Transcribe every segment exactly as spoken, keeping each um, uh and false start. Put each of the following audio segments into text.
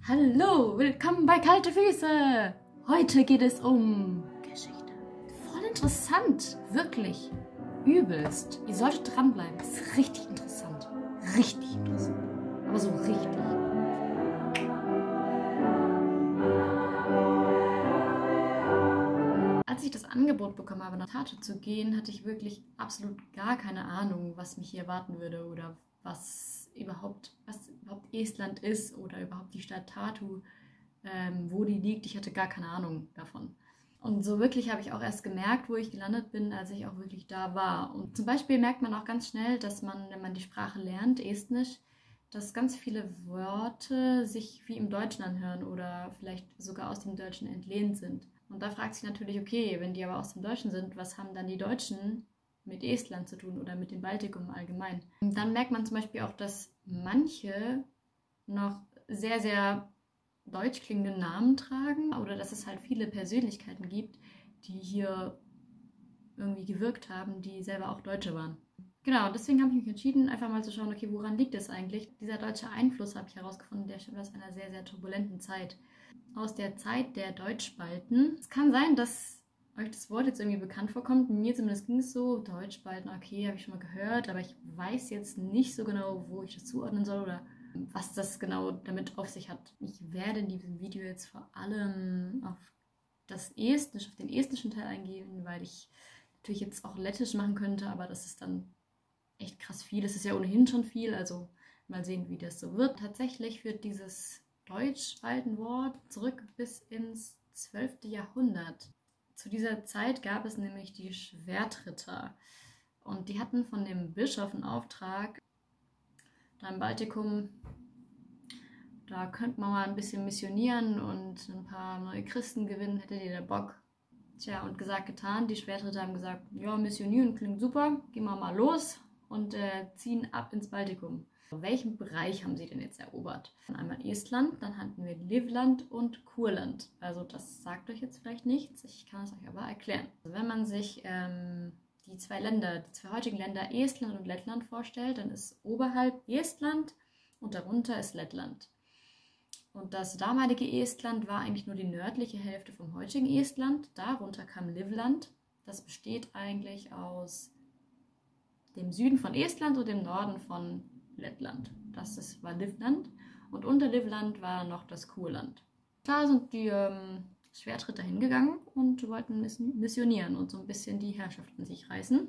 Hallo, willkommen bei Kalte Füße! Heute geht es um Geschichte. Voll interessant, wirklich. Übelst. Ihr solltet dranbleiben. Das ist richtig interessant. Richtig interessant. Aber so richtig. Als ich das Angebot bekommen habe, nach Tartu zu gehen, hatte ich wirklich absolut gar keine Ahnung, was mich hier erwarten würde oder was überhaupt, was überhaupt Estland ist oder überhaupt die Stadt Tartu, ähm, wo die liegt. Ich hatte gar keine Ahnung davon. Und so wirklich habe ich auch erst gemerkt, wo ich gelandet bin, als ich auch wirklich da war. Und zum Beispiel merkt man auch ganz schnell, dass man, wenn man die Sprache lernt, Estnisch, dass ganz viele Worte sich wie im Deutschen anhören oder vielleicht sogar aus dem Deutschen entlehnt sind. Und da fragt sich natürlich, okay, wenn die aber aus dem Deutschen sind, was haben dann die Deutschen mit Estland zu tun oder mit dem Baltikum allgemein? Und dann merkt man zum Beispiel auch, dass manche noch sehr, sehr deutsch klingende Namen tragen oder dass es halt viele Persönlichkeiten gibt, die hier irgendwie gewirkt haben, die selber auch Deutsche waren. Genau, deswegen habe ich mich entschieden, einfach mal zu schauen, okay, woran liegt es eigentlich? Dieser deutsche Einfluss, habe ich herausgefunden, der stammt aus einer sehr, sehr turbulenten Zeit. Aus der Zeit der Deutschspalten. Es kann sein, dass euch das Wort jetzt irgendwie bekannt vorkommt. Mir zumindest ging es so, Deutschspalten, okay, habe ich schon mal gehört, aber ich weiß jetzt nicht so genau, wo ich das zuordnen soll oder was das genau damit auf sich hat. Ich werde in diesem Video jetzt vor allem auf das Estnisch, auf den estnischen Teil eingehen, weil ich natürlich jetzt auch Lettisch machen könnte, aber das ist dann echt krass viel. Es ist ja ohnehin schon viel, also mal sehen, wie das so wird. Tatsächlich führt dieses Deutschspaltenwort zurück bis ins zwölfte Jahrhundert. Zu dieser Zeit gab es nämlich die Schwertritter und die hatten von dem Bischof einen Auftrag, da im Baltikum, da könnte man mal ein bisschen missionieren und ein paar neue Christen gewinnen, hättet ihr da Bock? Tja, und gesagt, getan. Die Schwertritter haben gesagt, ja, missionieren klingt super, gehen wir mal los und äh, ziehen ab ins Baltikum. Welchen Bereich haben sie denn jetzt erobert? Einmal Estland, dann hatten wir Livland und Kurland. Also das sagt euch jetzt vielleicht nichts, ich kann es euch aber erklären. Also wenn man sich ähm, die zwei Länder, die zwei heutigen Länder Estland und Lettland vorstellt, dann ist oberhalb Estland und darunter ist Lettland. Und das damalige Estland war eigentlich nur die nördliche Hälfte vom heutigen Estland. Darunter kam Livland. Das besteht eigentlich aus dem Süden von Estland und dem Norden von Lettland. Das ist, war Livland. Und unter Livland war noch das Kurland. Da sind die ähm, Schwertritter hingegangen und wollten missionieren und so ein bisschen die Herrschaft an sich reißen.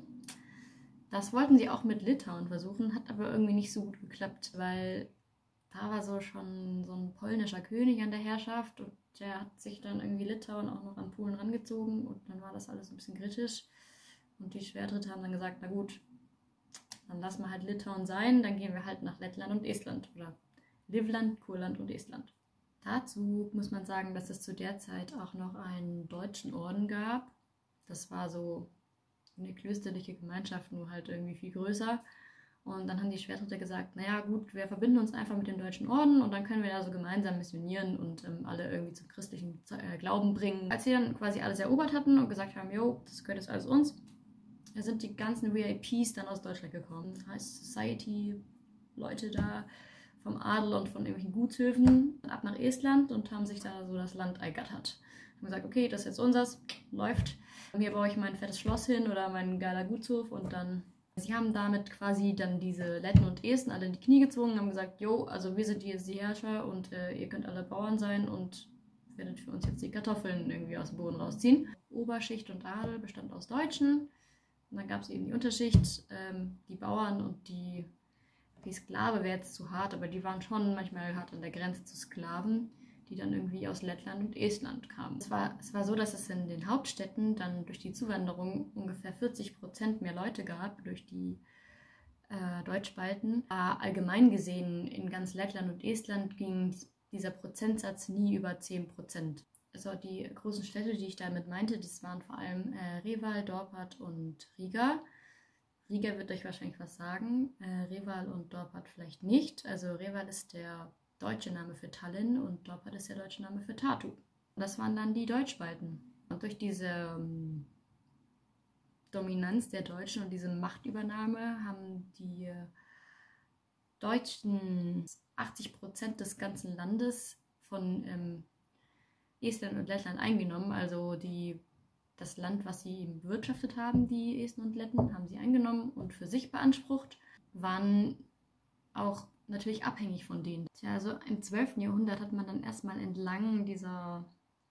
Das wollten sie auch mit Litauen versuchen, hat aber irgendwie nicht so gut geklappt, weil da war so schon so ein polnischer König an der Herrschaft und der hat sich dann irgendwie Litauen auch noch an Polen rangezogen und dann war das alles ein bisschen kritisch. Und die Schwertritter haben dann gesagt, na gut, dann lassen wir halt Litauen sein, dann gehen wir halt nach Lettland und Estland oder Livland, Kurland und Estland. Dazu muss man sagen, dass es zu der Zeit auch noch einen deutschen Orden gab. Das war so eine klösterliche Gemeinschaft, nur halt irgendwie viel größer. Und dann haben die Schwertritter gesagt, naja gut, wir verbinden uns einfach mit dem deutschen Orden und dann können wir da so gemeinsam missionieren und ähm, alle irgendwie zum christlichen äh, Glauben bringen. Als sie dann quasi alles erobert hatten und gesagt haben, jo, das gehört jetzt alles uns, da sind die ganzen V I Ps dann aus Deutschland gekommen. Das heißt, Society, Leute da vom Adel und von irgendwelchen Gutshöfen ab nach Estland und haben sich da so das Land ergattert. Haben gesagt, okay, das ist jetzt unseres, läuft. Hier baue ich mein fettes Schloss hin oder mein geiler Gutshof und dann... Sie haben damit quasi dann diese Letten und Esten alle in die Knie gezwungen und haben gesagt, jo, also wir sind jetzt die Herrscher und äh, ihr könnt alle Bauern sein und werdet für uns jetzt die Kartoffeln irgendwie aus dem Boden rausziehen. Oberschicht und Adel bestand aus Deutschen. Und dann gab es eben die Unterschicht, ähm, die Bauern und die, die Sklave wäre jetzt zu hart, aber die waren schon manchmal hart an der Grenze zu Sklaven, die dann irgendwie aus Lettland und Estland kamen. Es war, es war so, dass es in den Hauptstädten dann durch die Zuwanderung ungefähr vierzig Prozent mehr Leute gab, durch die äh, Deutschspalten. Aber allgemein gesehen in ganz Lettland und Estland ging dieser Prozentsatz nie über zehn Prozent. Also die großen Städte, die ich damit meinte, das waren vor allem äh, Reval, Dorpat und Riga. Riga wird euch wahrscheinlich was sagen, äh, Reval und Dorpat vielleicht nicht. Also Reval ist der deutsche Name für Tallinn und Dorpat ist der deutsche Name für Tartu. Das waren dann die Deutschspalten. Und durch diese ähm, Dominanz der Deutschen und diese Machtübernahme haben die äh, Deutschen achtzig Prozent des ganzen Landes von ähm, Estland und Lettland eingenommen. Also die, das Land, was sie eben bewirtschaftet haben, die Esten und Letten, haben sie eingenommen und für sich beansprucht, waren auch natürlich abhängig von denen. Tja, also im zwölften Jahrhundert hat man dann erstmal entlang dieser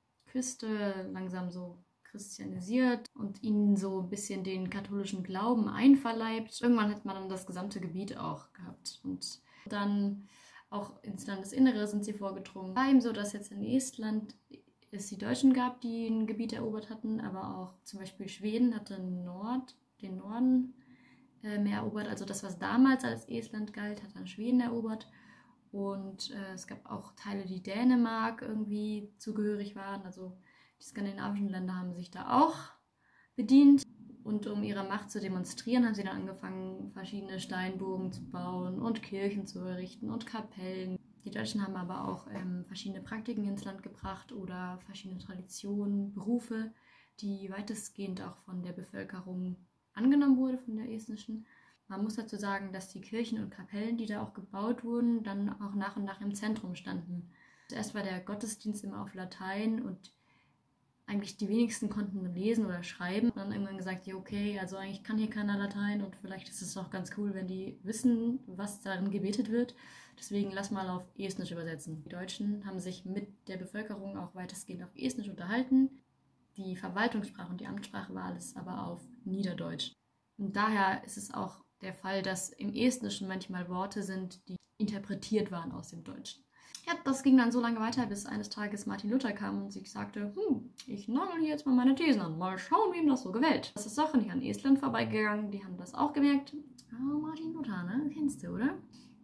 Küste langsam so christianisiert und ihnen so ein bisschen den katholischen Glauben einverleibt. Irgendwann hat man dann das gesamte Gebiet auch gehabt. Und dann auch ins Landesinnere sind sie vorgedrungen. War eben so, dass jetzt in Estland es die Deutschen gab, die ein Gebiet erobert hatten, aber auch zum Beispiel Schweden hatte Nord, den Norden äh, mehr erobert. Also das, was damals als Estland galt, hat dann Schweden erobert. Und äh, es gab auch Teile, die Dänemark irgendwie zugehörig waren. Also die skandinavischen Länder haben sich da auch bedient. Und um ihre Macht zu demonstrieren, haben sie dann angefangen, verschiedene Steinburgen zu bauen und Kirchen zu errichten und Kapellen. Die Deutschen haben aber auch ähm, verschiedene Praktiken ins Land gebracht oder verschiedene Traditionen, Berufe, die weitestgehend auch von der Bevölkerung angenommen wurde, von der estnischen. Man muss dazu sagen, dass die Kirchen und Kapellen, die da auch gebaut wurden, dann auch nach und nach im Zentrum standen. Zuerst war der Gottesdienst immer auf Latein und eigentlich die wenigsten konnten lesen oder schreiben. Und dann irgendwann gesagt, ja okay, also eigentlich kann hier keiner Latein und vielleicht ist es auch ganz cool, wenn die wissen, was darin gebetet wird. Deswegen lass mal auf Estnisch übersetzen. Die Deutschen haben sich mit der Bevölkerung auch weitestgehend auf Estnisch unterhalten. Die Verwaltungssprache und die Amtssprache war alles aber auf Niederdeutsch. Und daher ist es auch der Fall, dass im Estnischen manchmal Worte sind, die interpretiert waren aus dem Deutschen. Ja, das ging dann so lange weiter, bis eines Tages Martin Luther kam und sich sagte, hm, ich nagel hier jetzt mal meine Thesen an, mal schauen, wem das so gefällt. Das ist auch nicht an Estland vorbeigegangen, die haben das auch gemerkt. Oh, Martin Luther, ne? Kennst du, oder?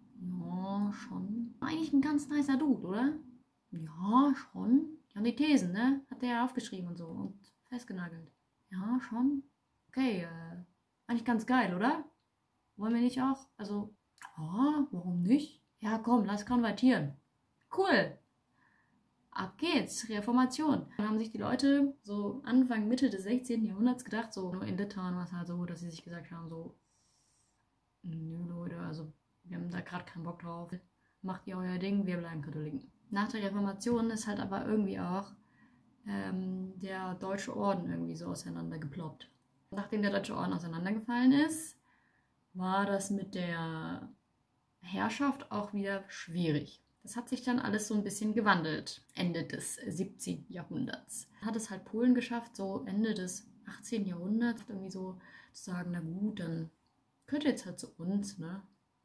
Ja, schon. Eigentlich ein ganz nicer Dude, oder? Ja, schon. Ja, und die Thesen, ne? Hat der aufgeschrieben und so und festgenagelt. Ja, schon. Okay, äh, eigentlich ganz geil, oder? Wollen wir nicht auch? Also, ja, warum nicht? Ja, komm, lass konvertieren. Cool. Ab geht's, Reformation. Dann haben sich die Leute so Anfang, Mitte des sechzehnten Jahrhunderts gedacht, so in Litauen war es halt so, dass sie sich gesagt haben, so, nö Leute, also wir haben da gerade keinen Bock drauf. Macht ihr euer Ding, wir bleiben Katholiken. Nach der Reformation ist halt aber irgendwie auch ähm, der Deutsche Orden irgendwie so auseinandergeploppt. Nachdem der Deutsche Orden auseinandergefallen ist, war das mit der Herrschaft auch wieder schwierig. Das hat sich dann alles so ein bisschen gewandelt, Ende des siebzehnten Jahrhunderts. Hat es halt Polen geschafft, so Ende des achtzehnten Jahrhunderts irgendwie so zu sagen, na gut, dann gehört jetzt halt zu uns, ne?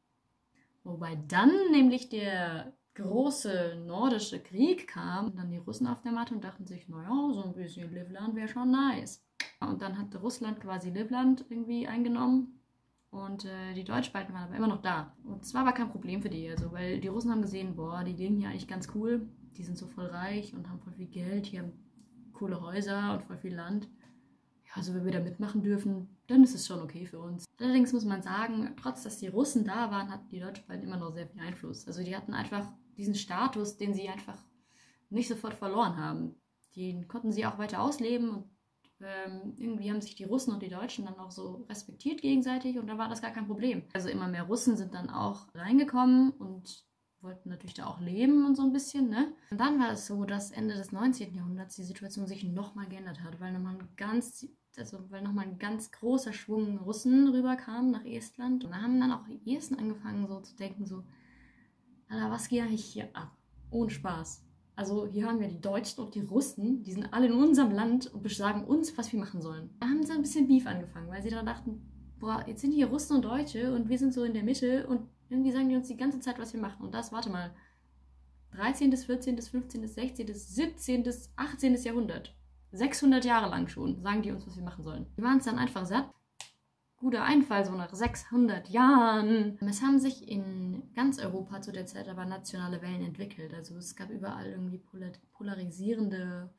Wobei dann nämlich der große nordische Krieg kam und dann die Russen auf der Matte und dachten sich, naja, so ein bisschen Livland wäre schon nice. Und dann hat Russland quasi Livland irgendwie eingenommen. Und äh, die Deutschbalten waren aber immer noch da. Und es war aber kein Problem für die, also, weil die Russen haben gesehen, boah, die leben hier eigentlich ganz cool. Die sind so voll reich und haben voll viel Geld, hier haben coole Häuser und voll viel Land. Ja, also wenn wir da mitmachen dürfen, dann ist es schon okay für uns. Allerdings muss man sagen, trotz dass die Russen da waren, hatten die Deutschbalten immer noch sehr viel Einfluss. Also die hatten einfach diesen Status, den sie einfach nicht sofort verloren haben. Den konnten sie auch weiter ausleben und Ähm, irgendwie haben sich die Russen und die Deutschen dann auch so respektiert gegenseitig und da war das gar kein Problem. Also immer mehr Russen sind dann auch reingekommen und wollten natürlich da auch leben und so ein bisschen, ne? Und dann war es so, dass Ende des neunzehnten Jahrhunderts die Situation sich nochmal geändert hat, weil nochmal ein ganz, also weil nochmal ein ganz großer Schwung Russen rüberkam nach Estland. Und da haben dann auch die Esten angefangen so zu denken, so, Alter, was geht eigentlich hier ab? Ohne Spaß. Also hier haben wir die Deutschen und die Russen, die sind alle in unserem Land und sagen uns, was wir machen sollen. Da haben sie ein bisschen Beef angefangen, weil sie dann dachten, boah, jetzt sind hier Russen und Deutsche und wir sind so in der Mitte und irgendwie sagen die uns die ganze Zeit, was wir machen. Und das, warte mal, dreizehnten, vierzehnten, fünfzehnten, sechzehnten, siebzehnten, achtzehnten Jahrhundert. sechshundert Jahre lang schon sagen die uns, was wir machen sollen. Die waren es dann einfach satt. Guter Einfall, so nach sechshundert Jahren. Es haben sich in ganz Europa zu der Zeit aber nationale Wellen entwickelt. Also es gab überall irgendwie polarisierende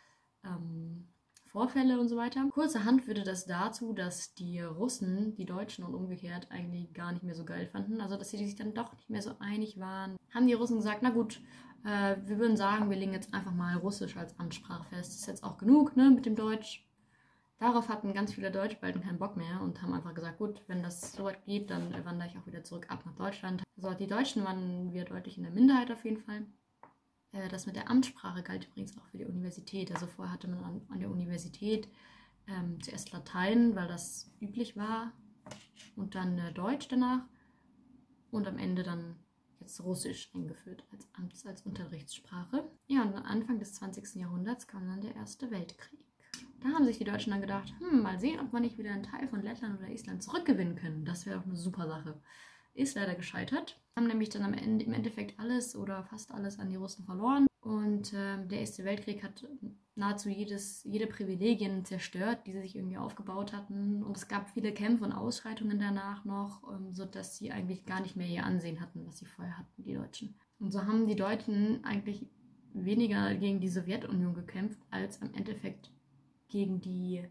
ähm, Vorfälle und so weiter. Kurzerhand führte das dazu, dass die Russen die Deutschen und umgekehrt eigentlich gar nicht mehr so geil fanden. Also dass sie sich dann doch nicht mehr so einig waren. Haben die Russen gesagt, na gut, äh, wir würden sagen, wir legen jetzt einfach mal Russisch als Amtssprache fest. Das ist jetzt auch genug, ne, mit dem Deutsch. Darauf hatten ganz viele Deutschbalten keinen Bock mehr und haben einfach gesagt, gut, wenn das so weit geht, dann wandere ich auch wieder zurück ab nach Deutschland. Also die Deutschen waren wir deutlich in der Minderheit auf jeden Fall. Äh, das mit der Amtssprache galt übrigens auch für die Universität. Also vorher hatte man an, an der Universität ähm, zuerst Latein, weil das üblich war, und dann äh, Deutsch danach und am Ende dann jetzt Russisch eingeführt als Amts-, als Unterrichtssprache. Ja, und Anfang des zwanzigsten Jahrhunderts kam dann der Erste Weltkrieg. Da haben sich die Deutschen dann gedacht, hm, mal sehen, ob wir nicht wieder einen Teil von Lettland oder Estland zurückgewinnen können. Das wäre doch eine super Sache. Ist leider gescheitert. Haben nämlich dann am Ende im Endeffekt alles oder fast alles an die Russen verloren. Und äh, der Erste Weltkrieg hat nahezu jedes, jede Privilegien zerstört, die sie sich irgendwie aufgebaut hatten. Und es gab viele Kämpfe und Ausschreitungen danach noch, ähm, sodass sie eigentlich gar nicht mehr ihr Ansehen hatten, was sie vorher hatten, die Deutschen. Und so haben die Deutschen eigentlich weniger gegen die Sowjetunion gekämpft, als am Endeffekt gegen, die,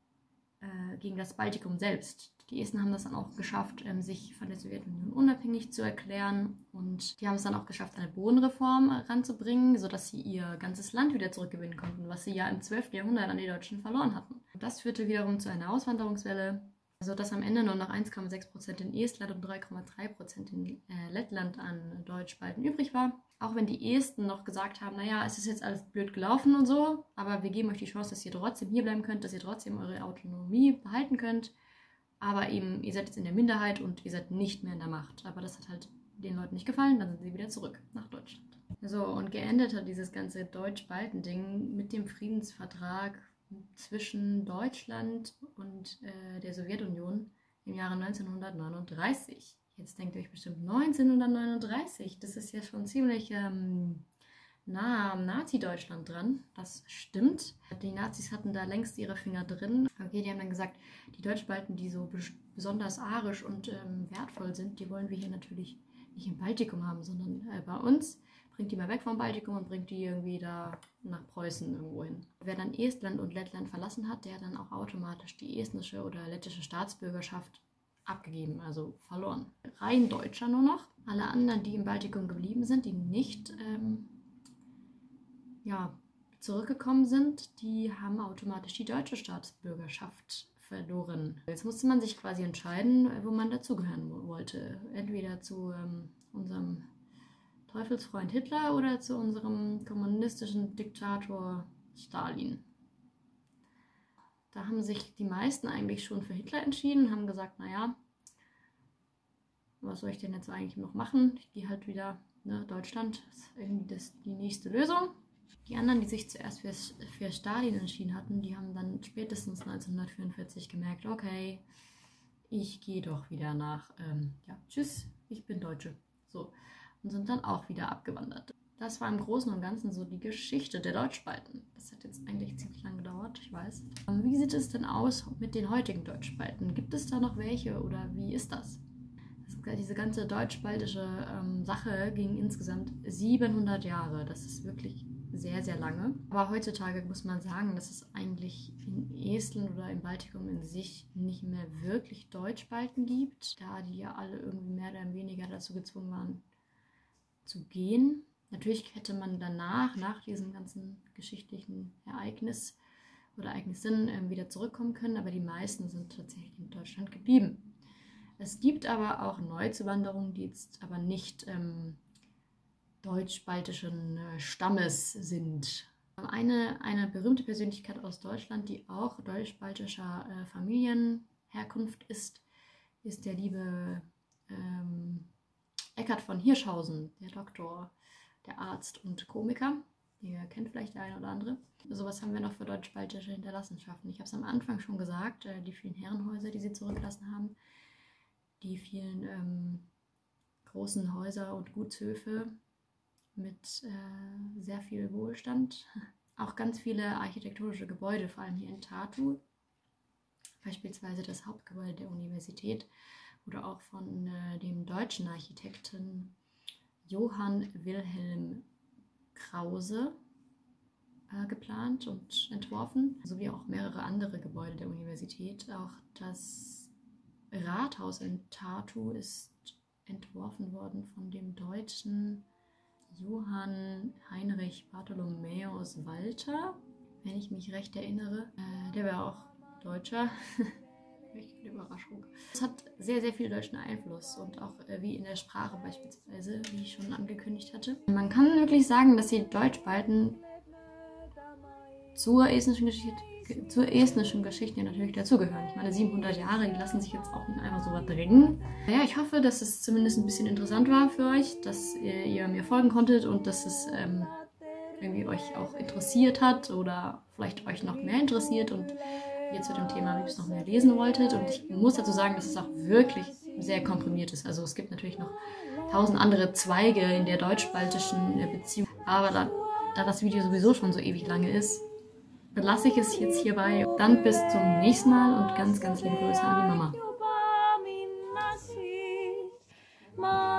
äh, gegen das Baltikum selbst. Die Esten haben das dann auch geschafft, ähm, sich von der Sowjetunion unabhängig zu erklären, und die haben es dann auch geschafft, eine Bodenreform ranzubringen, sodass sie ihr ganzes Land wieder zurückgewinnen konnten, was sie ja im zwölften Jahrhundert an die Deutschen verloren hatten. Und das führte wiederum zu einer Auswanderungswelle, sodass am Ende nur noch eins Komma sechs Prozent in Estland und drei Komma drei Prozent in äh, Lettland an Deutschbalten übrig war. Auch wenn die Esten noch gesagt haben, naja, es ist jetzt alles blöd gelaufen und so, aber wir geben euch die Chance, dass ihr trotzdem hier bleiben könnt, dass ihr trotzdem eure Autonomie behalten könnt. Aber eben, ihr seid jetzt in der Minderheit und ihr seid nicht mehr in der Macht. Aber das hat halt den Leuten nicht gefallen, dann sind sie wieder zurück nach Deutschland. So, und geendet hat dieses ganze Deutsch-Balten-Ding mit dem Friedensvertrag zwischen Deutschland und äh, der Sowjetunion im Jahre neunzehnhundertneununddreißig. Jetzt denkt ihr euch bestimmt, neunzehnhundertneununddreißig, das ist ja schon ziemlich ähm, nah am Nazi-Deutschland dran. Das stimmt. Die Nazis hatten da längst ihre Finger drin. Okay, die haben dann gesagt, die Deutschbalten, die so besonders arisch und ähm, wertvoll sind, die wollen wir hier natürlich nicht im Baltikum haben, sondern äh, bei uns. Bringt die mal weg vom Baltikum und bringt die irgendwie da nach Preußen irgendwo hin. Wer dann Estland und Lettland verlassen hat, der hat dann auch automatisch die estnische oder lettische Staatsbürgerschaft abgegeben, also verloren. Rein Deutscher nur noch. Alle anderen, die im Baltikum geblieben sind, die nicht ähm, ja, zurückgekommen sind, die haben automatisch die deutsche Staatsbürgerschaft verloren. Jetzt musste man sich quasi entscheiden, wo man dazugehören wollte. Entweder zu ähm, unserem Teufelsfreund Hitler oder zu unserem kommunistischen Diktator Stalin. Da haben sich die meisten eigentlich schon für Hitler entschieden und haben gesagt, naja, was soll ich denn jetzt eigentlich noch machen? Ich gehe halt wieder, ne, Deutschland ist irgendwie das, die nächste Lösung. Die anderen, die sich zuerst für, für Stalin entschieden hatten, die haben dann spätestens neunzehnhundertvierundvierzig gemerkt, okay, ich gehe doch wieder nach, ähm, ja, tschüss, ich bin Deutsche. So. Und sind dann auch wieder abgewandert. Das war im Großen und Ganzen so die Geschichte der Deutschbalten. Das hat jetzt eigentlich ziemlich lang gedauert, ich weiß. Wie sieht es denn aus mit den heutigen Deutschbalten? Gibt es da noch welche oder wie ist das? das diese ganze deutsch-baltische ähm, Sache ging insgesamt siebenhundert Jahre. Das ist wirklich sehr, sehr lange. Aber heutzutage muss man sagen, dass es eigentlich in Estland oder im Baltikum in sich nicht mehr wirklich Deutschbalten gibt, da die ja alle irgendwie mehr oder weniger dazu gezwungen waren, zu gehen. Natürlich hätte man danach, nach diesem ganzen geschichtlichen Ereignis oder Ereignissen äh, wieder zurückkommen können, aber die meisten sind tatsächlich in Deutschland geblieben. Es gibt aber auch Neuzuwanderungen, die jetzt aber nicht ähm, deutsch-baltischen äh, Stammes sind. Eine, eine berühmte Persönlichkeit aus Deutschland, die auch deutsch-baltischer äh, Familienherkunft ist, ist der liebe ähm, Eckhard von Hirschhausen, der Doktor, der Arzt und Komiker. Ihr kennt vielleicht der eine oder andere. So was haben wir noch für deutsch-baltische Hinterlassenschaften. Ich habe es am Anfang schon gesagt, äh, die vielen Herrenhäuser, die sie zurückgelassen haben, die vielen ähm, großen Häuser und Gutshöfe mit äh, sehr viel Wohlstand. Auch ganz viele architektonische Gebäude, vor allem hier in Tartu. Beispielsweise das Hauptgebäude der Universität oder auch von äh, dem deutschen Architekten Johann Wilhelm Krause äh, geplant und entworfen, sowie auch mehrere andere Gebäude der Universität. Auch das Rathaus in Tartu ist entworfen worden von dem deutschen Johann Heinrich Bartholomäus Walter, wenn ich mich recht erinnere. Äh, der war auch Deutscher. Richtig eine Überraschung. Es hat sehr, sehr viel deutschen Einfluss und auch äh, wie in der Sprache beispielsweise, wie ich schon angekündigt hatte. Man kann wirklich sagen, dass die Deutschbalten zur estnischen Geschichte, zur estnischen Geschichte natürlich dazugehören. Ich meine, siebenhundert Jahre, die lassen sich jetzt auch nicht einfach so verdrängen. Naja, ich hoffe, dass es zumindest ein bisschen interessant war für euch, dass ihr, ihr mir folgen konntet und dass es ähm, irgendwie euch auch interessiert hat oder vielleicht euch noch mehr interessiert und ihr zu dem Thema am liebsten noch mehr lesen wolltet. Und ich muss dazu sagen, dass es auch wirklich sehr komprimiert ist. Also es gibt natürlich noch tausend andere Zweige in der deutsch-baltischen Beziehung. Aber da, da das Video sowieso schon so ewig lange ist, belasse ich es jetzt hierbei. Dann bis zum nächsten Mal und ganz, ganz liebe Grüße an die Mama.